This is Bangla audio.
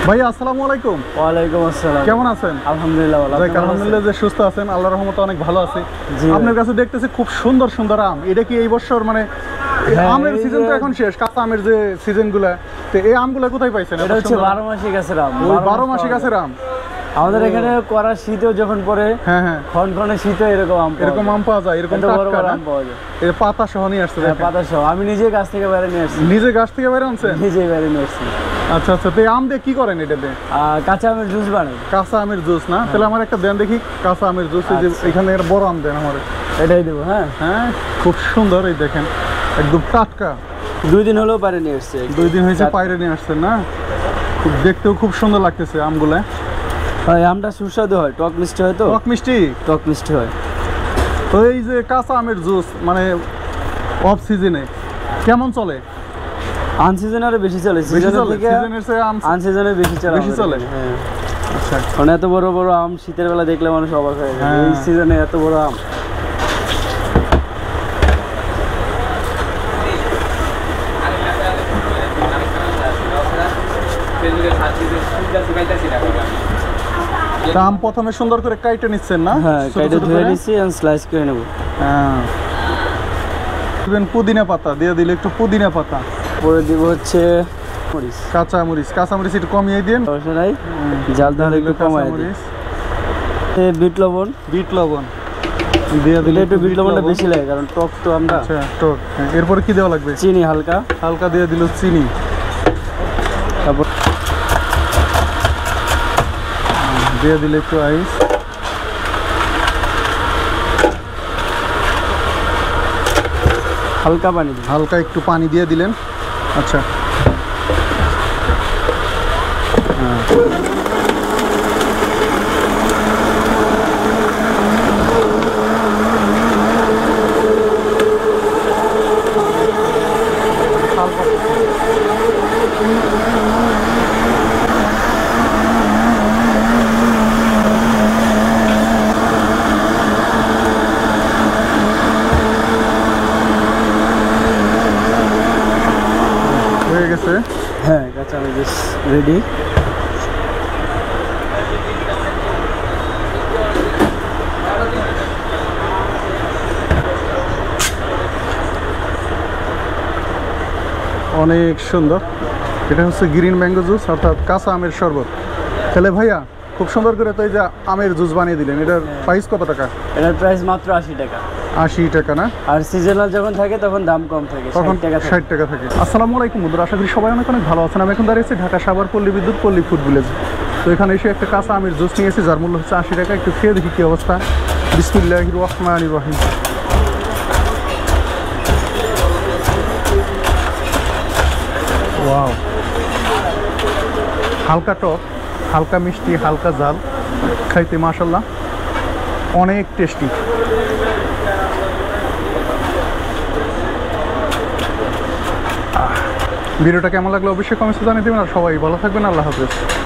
ভাইয়া আসসালামু আলাইকুম। ওয়ালাইকুম আসসালাম। কেমন আছেন? আলহামদুলিল্লাহ ভালো। আলহামদুলিল্লাহ যে সুস্থ আছেন, আল্লাহর রহমতে অনেক ভালো আছি। জি আপনার কাছে দেখতেছি খুব সুন্দর সুন্দর আম। এটা কি এই বছর মানে আমের সিজন তো এখন শেষ, কাঁচা আমের যে সিজনগুলা, তো এই আমগুলা কোথায় পাইছেন? এটা হচ্ছে 12 মাসি গাছের আম। 12 মাসি গাছের আম আমাদের এখানে করা শীতেও যখন পড়ে, হ্যাঁ হ্যাঁ, খনখনে শীতেও এরকম আম পাওয়া যায়, এরকম টাটকা আম পাওয়া যায়। এর পাতা সহ নিয়ে আসছে, পাতা সহ। আমি নিজে গাছ থেকে বাইরে নিয়ে আসছি। নিজে গাছ থেকে বাইরে আনছেন? নিজেই বাইরে নিয়ে আসছি। আচ্ছা আচ্ছা, তো এই আম দিয়ে কি করেন? এটাতে কাঁচা আমের জুস বানাই। কাঁচা আমের জুস না? তাহলে আমার একটা দেন দেখি কাঁচা আমের জুস। এই যে এখানে বড় আম দেন আমার। এটাই দেবো। হ্যাঁ হ্যাঁ, খুব সুন্দর। এই দেখেন একদম টাটকা। 2 দিন হলেও বাইরে নিয়ে আসছে। 2 দিন হয়েছে বাইরে নিয়ে আসছেন না? খুব দেখতেও খুব সুন্দর লাগতেছে আমগুলা। আমটা সুস্বাদু হয়, টক মিষ্টি হয়। তো টক মিষ্টি, টক মিষ্টি হয়। তো এই যে কাঁচা আমের জুস মানে অফ সিজনে কেমন চলে? আনসিজনে আরো বেশি চলে। সিজনের থেকে আনসিজনে বেশি চলে। হ্যাঁ আচ্ছা, মানে এত বড় বড় আম শীতের বেলা দেখলে মানুষ অবাক হয়ে যায়। এই সিজনে এত বড় আম। আম প্রথমে সুন্দর করে কাইটে নিচ্ছেন না? হ্যাঁ, কাইটে ধুয়ে নিচ্ছি আর স্লাইস করে নেব। হ্যাঁ, পুদিনা পাতা দিয়ে দিলে, একটু পুদিনা পাতা পরে দিব হচ্ছে মরিচ, কাঁচা মরিচ। কাঁচা মরিচ একটু কমিয়ে দিন, নাই জাল তাহলে একটু কমায় দিন। বিট লবণ, বিট লবণ দিয়ে দিলে একটু বিট লবণটা বেশি লাগে কারণ টক তো আমরা। আচ্ছা, টক। এরপরে কি দেওয়া লাগবে? চিনি হালকা হালকা দিয়ে দিল চিনি। তারপর দিয়ে দিলে একটু আইস। হালকা পানি, হালকা একটু পানি দিয়ে দিলেন। আচ্ছা, হয়ে গেছে। হ্যাঁ, কাঁচা মরিচ রেডি। অনেক সুন্দর। এটা হচ্ছে গ্রিন ম্যাঙ্গো জুস, অর্থাৎ কাঁচা আমের শরবত। তাহলে ভাইয়া খুব সুন্দর করে তো এই যে আমের জুস বানিয়ে দিলেন, এটার প্রাইস কত টাকা? এটার প্রাইস মাত্র 80 টাকা। 80 টাকা না? আর সিজনাল যখন থাকে তখন দাম কম থাকে, তখন 60 টাকা থাকে। আসসালামু আলাইকুম বন্ধুরা, আশা করি সবাই অনেক অনেক ভালো আছেন। আমি এখন দাঁড়িয়েছি ঢাকা সাভার পল্লী বিদ্যুৎ পল্লী ফুড ভিলেজ। তো এখানে এসে একটা কাঁচা আমের জুস নিয়েছি, যার মূল্য হচ্ছে 80 টাকা। একটু খেয়ে দেখি কী অবস্থা। বিসমিল্লাহির রহমানির রহিম। ওয়াও, হালকা টক, হালকা মিষ্টি, হালকা ঝাল, খাইতে মাশাল্লাহ অনেক টেস্টি। ভিডিওটা কেমন লাগলো অবশ্যই কমেন্টে জানিয়ে দেবেন। আর সবাই ভালো থাকবেন। আল্লাহ হাফেজ।